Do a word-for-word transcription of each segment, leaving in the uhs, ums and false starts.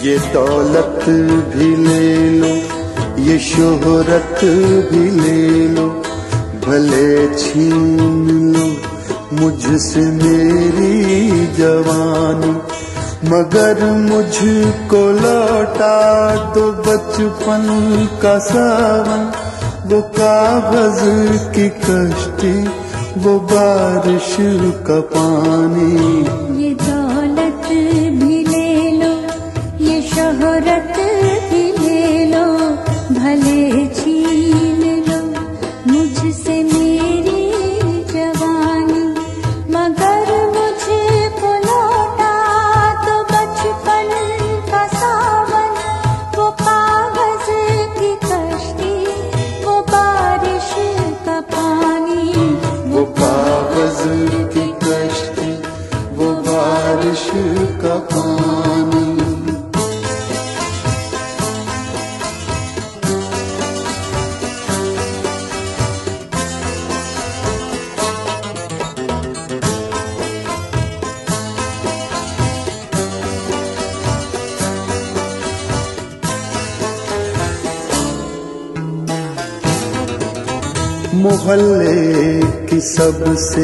یہ دولت بھی لے لو، یہ شہرت بھی لے لو، بھلے چھین لو مجھ سے میری جوانی، مگر مجھ کو لوٹا دو بچپن کا ساون، وہ کاغذ کی کشتی، وہ بارش کا پانی۔ یہ دولت بھی لے لو، یہ شہرت بھی لے لو، بھلے چھین لو مجھ سے میری جوانی، مگر مجھ کو لوٹا تو بچپن کا ساون، وہ کاغذ کی کشتی، وہ بارش کا پانی، وہ کاغذ کی کشتی، وہ بارش کا پانی۔ محلے کی سب سے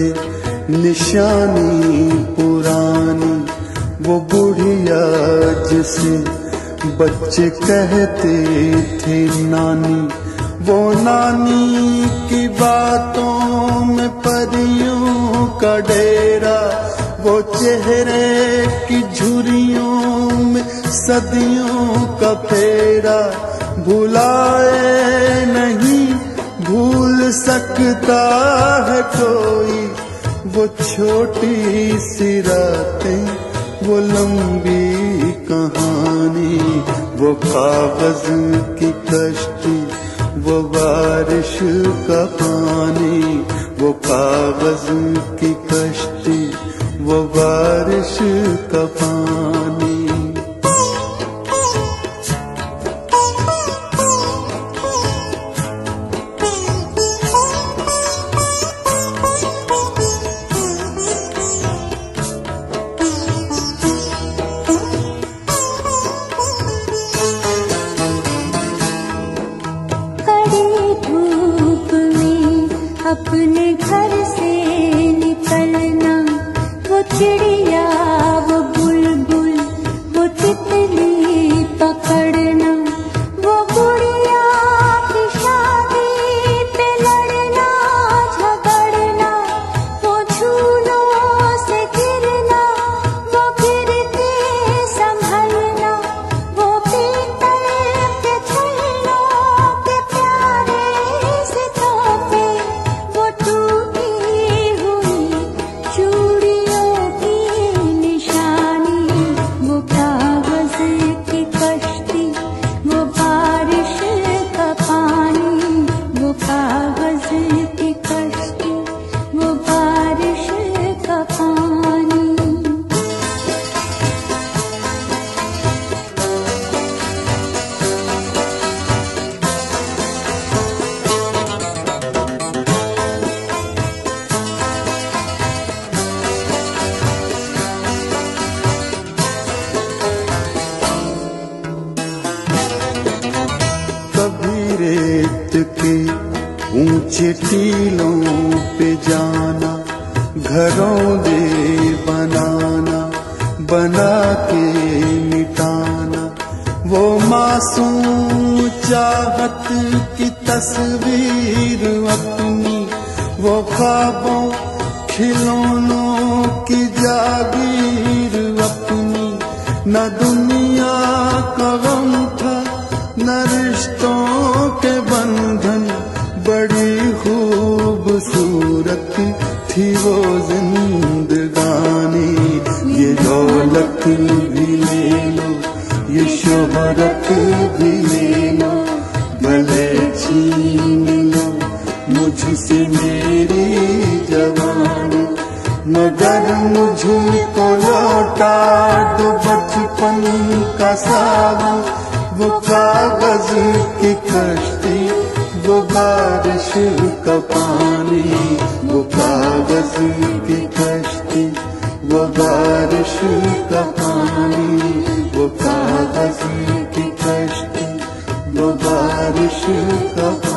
نشانی پرانی، وہ بڑھیا جسے بچے کہتے تھے نانی، وہ نانی کی باتوں میں پریوں کا ڈیرا، وہ چہرے کی جھریوں میں صدیوں کا پھیرا، بھلائے نہیں بھول سکتا ہے کوئی، وہ چھوٹی سی راتیں، وہ لمبی کہانی، وہ کاغذ کی کشتی، وہ بارش کا پانی، وہ کاغذ کی کشتی، وہ بارش کا پانی۔ اپنے گھر سے نکلنا، وہ چڑیا، وہ بلبل، وہ تتلی پکڑنا، وہ گڑیا کی شادی پہ لڑنا جھگڑنا، وہ جھولوں سے گرنا، وہ گر کے سنبھلنا، وہ پیتل کے چھلوں کے پیارے سے تحفے، وہ ٹوٹی ہوئی چوڑیوں کی نشانی، وہ کاغذ کی کشتی، وہ بارش کا پانی، وہ کاغذ کی کشتی، وہ بارش کا پانی۔ کبھی ریت کے اونچے ٹیلوں پہ جانا، گھروں دے بنانا، بنا کے مٹانا، وہ معصوم چاہت کی تصویر اپنی، وہ خوابوں کھلونوں کی جاگیر اپنی، نہ دنیا کا غم تھا نہ رشتوں کے بندھن، بڑی خوبصورت تھی وہ زندگانی۔ یہ دولت بھی لے لو، یہ شہرت بھی لے لو، بھلے چھین لو مجھ سے میری جوانی، مگر مجھ کو لوٹا دو بچپن کا ساون، وہ کاغذ کی کشتی، وہ بارش کا پانی، وہ کاغذ کی کشتی، وہ بارش کا پانی، وہ کاغذ की कश्ती वो बारिश का